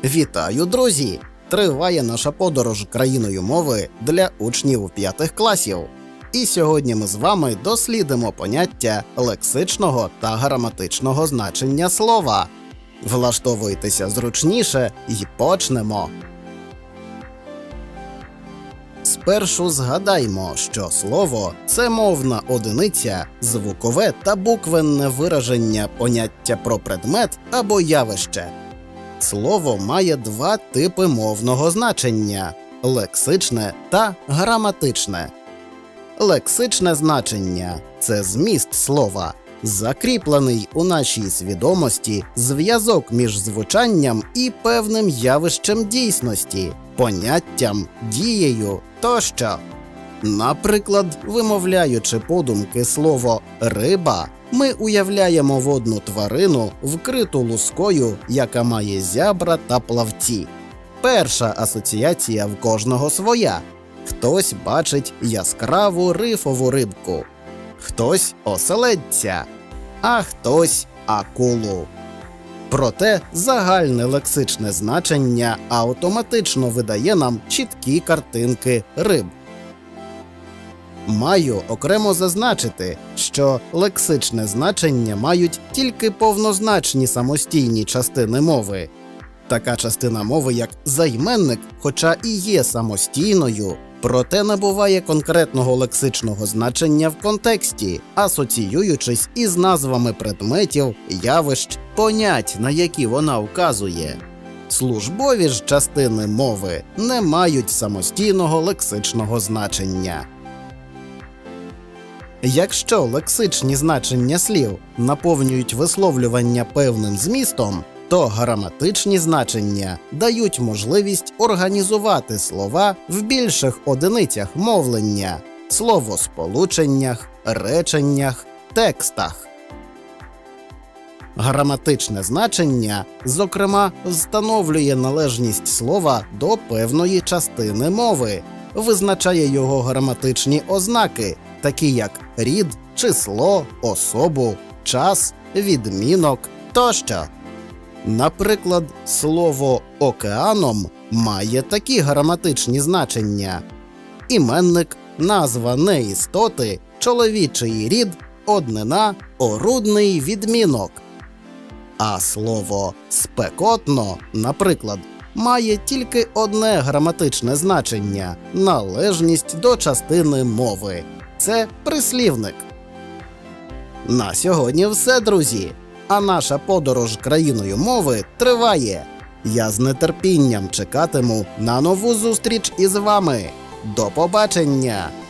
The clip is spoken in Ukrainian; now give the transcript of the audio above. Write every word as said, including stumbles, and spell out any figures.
Вітаю, друзі! Триває наша подорож країною мови для учнів п'ятих класів. І сьогодні ми з вами дослідимо поняття лексичного та граматичного значення слова. Влаштовуйтеся зручніше і почнемо. Спершу згадаймо, що слово – це мовна одиниця, звукове та буквенне вираження поняття про предмет або явище. Слово має два типи мовного значення – лексичне та граматичне. Лексичне значення – це зміст слова, закріплений у нашій свідомості зв'язок між звучанням і певним явищем дійсності, поняттям, дією тощо. Наприклад, вимовляючи подумки слово «риба», ми уявляємо водну тварину, вкриту лускою, яка має зябра та плавці. Перша асоціація в кожного своя. Хтось бачить яскраву рифову рибку, хтось – оселедця, а хтось – акулу. Проте загальне лексичне значення автоматично видає нам чіткі картинки риб. Маю окремо зазначити, що лексичне значення мають тільки повнозначні самостійні частини мови. Така частина мови, як займенник, хоча і є самостійною, проте набуває конкретного лексичного значення в контексті, асоціюючись із назвами предметів, явищ, понять, на які вона вказує. Службові ж частини мови не мають самостійного лексичного значення. Якщо лексичні значення слів наповнюють висловлювання певним змістом, то граматичні значення дають можливість організувати слова в більших одиницях мовлення – словосполученнях, реченнях, текстах. Граматичне значення, зокрема, встановлює належність слова до певної частини мови, визначає його граматичні ознаки, такі як рід, число, особу, час, відмінок тощо. Наприклад, слово «океаном» має такі граматичні значення: іменник, назва неістоти, чоловічий рід, однина, орудний відмінок. А слово «спекотно», наприклад, має тільки одне граматичне значення – належність до частини мови. Це прислівник. На сьогодні все, друзі. А наша подорож країною мови триває. Я з нетерпінням чекатиму на нову зустріч із вами. До побачення!